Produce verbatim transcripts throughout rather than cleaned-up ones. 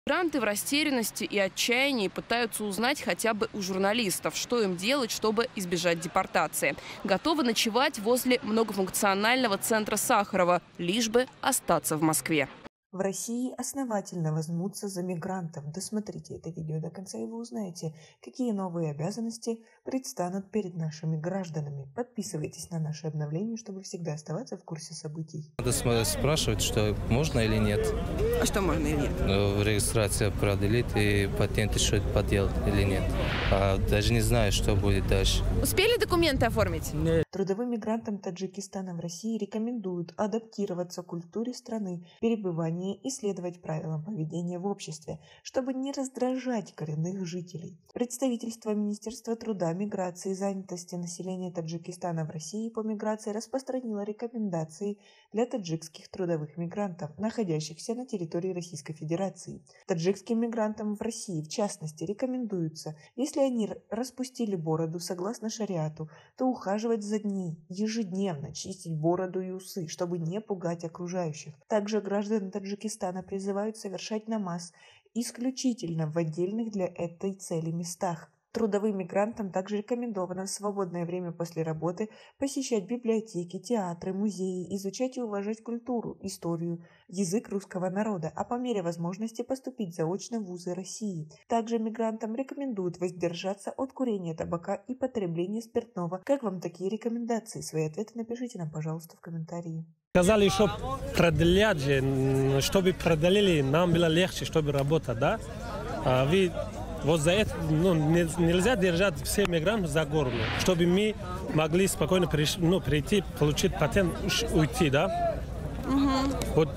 Мигранты в растерянности и отчаянии пытаются узнать хотя бы у журналистов, что им делать, чтобы избежать депортации. Готовы ночевать возле многофункционального центра Сахарова, лишь бы остаться в Москве. В России основательно возьмутся за мигрантов. Досмотрите это видео до конца, и вы узнаете, какие новые обязанности предстанут перед нашими гражданами. Подписывайтесь на наши обновления, чтобы всегда оставаться в курсе событий. Надо спрашивать, что можно или нет. А что можно или нет? Регистрация продлить и патенты, что это подделать или нет. А даже не знаю, что будет дальше. Успели документы оформить? Нет. Трудовым мигрантам Таджикистана в России рекомендуют адаптироваться к культуре страны, перебывания и следовать правилам поведения в обществе, чтобы не раздражать коренных жителей. Представительство Министерства труда, миграции и занятости населения Таджикистана в России по миграции распространило рекомендации для таджикских трудовых мигрантов, находящихся на территории Российской Федерации. Таджикским мигрантам в России, в частности, рекомендуется, если они распустили бороду согласно шариату, то ухаживать за ней ежедневно, чистить бороду и усы, чтобы не пугать окружающих. Также граждан Таджикистана призывают совершать намаз исключительно в отдельных для этой цели местах. Трудовым мигрантам также рекомендовано в свободное время после работы посещать библиотеки, театры, музеи, изучать и уважать культуру, историю, язык русского народа, а по мере возможности поступить заочно в вузы России. Также мигрантам рекомендуют воздержаться от курения табака и потребления спиртного. Как вам такие рекомендации? Свои ответы напишите нам, пожалуйста, в комментарии. Сказали, что продлять же, чтобы продлили, нам было легче, чтобы работать, да? А вы вот за это ну, нельзя держать всех мигрантов за горло, чтобы мы могли спокойно приш, ну, прийти, получить патент, уйти, да? Угу.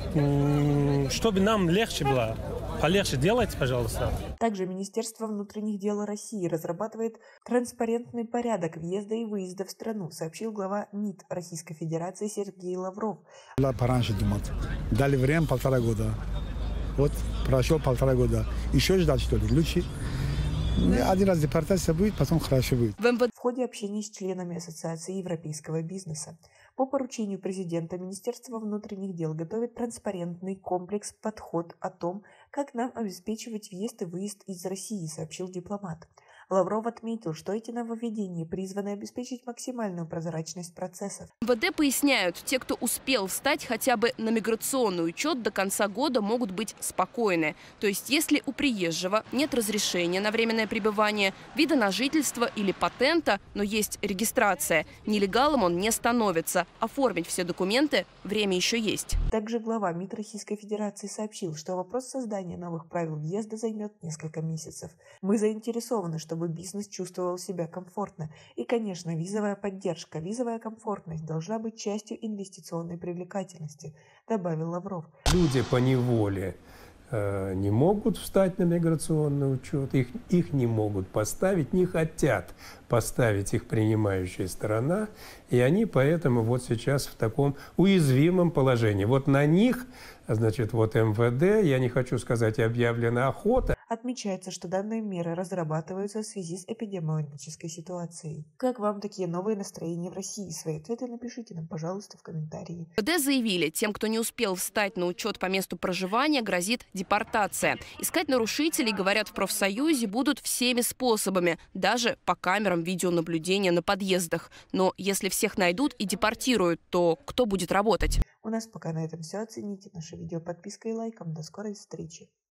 Вот, чтобы нам легче было. Полегче делайте, пожалуйста. Также Министерство внутренних дел России разрабатывает транспарентный порядок въезда и выезда в страну, сообщил глава МИД Российской Федерации Сергей Лавров. Пораньше думать. Дали время полтора года. Вот прошло полтора года. Еще ждать, что ли? Лучше. Один раз депортация будет, потом хорошо будет. В ходе общения с членами Ассоциации европейского бизнеса по поручению президента Министерство внутренних дел готовит транспарентный комплекс подход о том, как нам обеспечивать въезд и выезд из России, сообщил дипломат. Лавров отметил, что эти нововведения призваны обеспечить максимальную прозрачность процессов. эм вэ дэ поясняют, те, кто успел встать хотя бы на миграционный учет, до конца года могут быть спокойны. То есть, если у приезжего нет разрешения на временное пребывание, вида на жительство или патента, но есть регистрация, нелегалом он не становится. Оформить все документы время еще есть. Также глава МИД Российской Федерации сообщил, что вопрос создания новых правил въезда займет несколько месяцев. Мы заинтересованы, чтобы чтобы бизнес чувствовал себя комфортно. И, конечно, визовая поддержка, визовая комфортность должна быть частью инвестиционной привлекательности, добавил Лавров. Люди по неволе э, не могут встать на миграционный учет, их, их не могут поставить, не хотят поставить их принимающая сторона, и они поэтому вот сейчас в таком уязвимом положении. Вот на них, значит, вот эм вэ дэ, я не хочу сказать, объявлена охота. Отмечается, что данные меры разрабатываются в связи с эпидемиологической ситуацией. Как вам такие новые настроения в России? Свои ответы напишите нам, пожалуйста, в комментарии. вэ дэ заявили, тем, кто не успел встать на учет по месту проживания, грозит депортация. Искать нарушителей, говорят в профсоюзе, будут всеми способами, даже по камерам видеонаблюдения на подъездах. Но если всех найдут и депортируют, то кто будет работать? У нас пока на этом все. Оцените наше видео подпиской и лайком. До скорой встречи.